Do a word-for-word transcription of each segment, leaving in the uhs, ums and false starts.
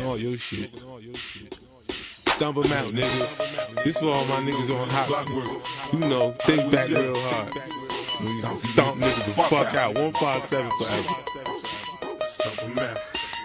all your shit. Stomp them out, nigga. This for all my niggas on hops. You know, think back real hard. Stomp niggas the fuck out. one five seven forever. Stomp them out.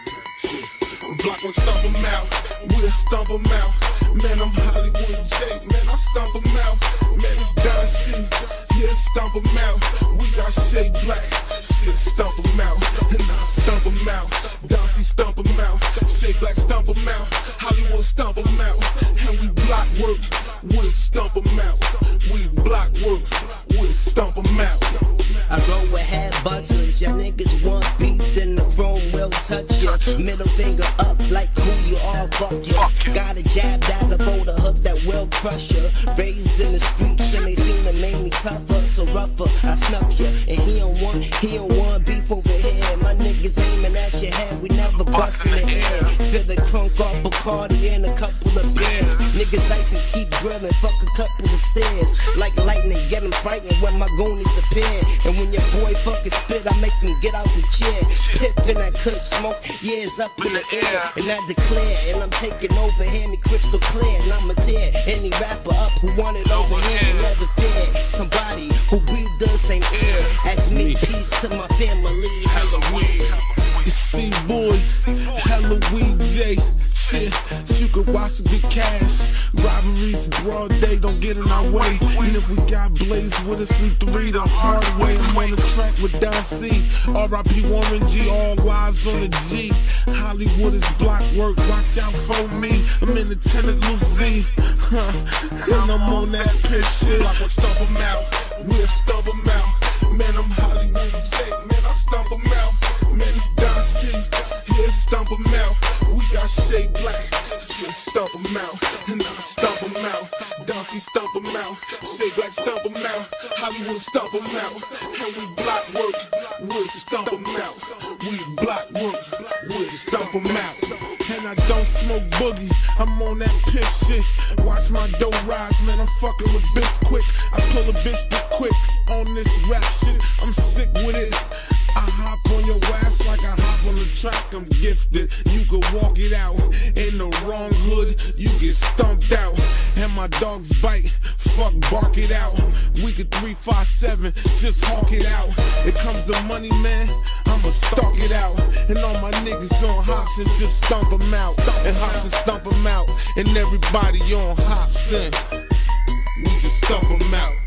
Block will stomp them out. We'll stomp them out. Man, I'm Hollywod J. Man, I stomp them out. Man, it's Don Cee. Yeah, stomp them out. We got shade black. Shit, stomp them out. And I stomp them out. Don Cee stomp them out. Shade black stomp them out. Hollywod stomp them out. And we block work. We'll stomp them out. We block work. We'll stomp them out. I roll with head busters, y'all niggas want beef, then the chrome will touch ya. Middle finger up like who you are, fuck ya. Got a jab that about a hook that will crush ya. Raised in the streets and they seem to make me tougher, so rougher, I snuff ya. And he don't want, he don't want beef over here. My niggas aiming at your head, we never bust in the air. Feel the crunk off Bacardi and a couple of beers. Niggas ice and keep grilling, fuck a couple of stairs. Like lightning, get them frightened when my goonies appear. And when your boy fucking spit, I make them get out the chair. Piff in that cush smoke, yeah, it's up in the air. And I declare, and I'm taking over, hear me crystal clear. And I'ma tear any rapper up who want it over here and never fear. Somebody who breathed the same air as me. Peace to my family. Halloween. You see, boy, Hollywod J. Shit, you could watch with the cash. Robberies, broad day, don't get in our way. And if we got Blaze with us, we three the hard way. I'm on the track with Don Cee. R I P Warren G, all lies on the G. Hollywod is block work, watch out for me. I'm in the tenant Lucy. Huh. And I'm on that pitch shit. Block will stomp them out. We'll stomp them out. Man, I'm Hollywod J. Man, I stomp them out. Man, it's Don Cee. Yeah, stomp them out. We got shade black. Shit, stomp them out. And I stomp them out. Don Cee stomp them out. Shade black stomp them out. Hollywod stomp them out. And we block work. We'll stomp them out. We block work. We'll stomp them out. And I don't smoke boogie. I'm on that piff shit. Watch my dough rise, man. I'm fucking with bitch quick. I pull a bitch too quick on this rap shit. I'm sick with it. I hop on your ass like I hop on the track, I'm gifted. You could walk it out, in the wrong hood, you get stumped out. And my dogs bite, fuck bark it out. We could three five seven, just hawk it out. It comes to money, man, I'ma stalk it out. And all my niggas on hops and just stomp them out. And hops and stomp them out. And everybody on hops and we just stomp them out.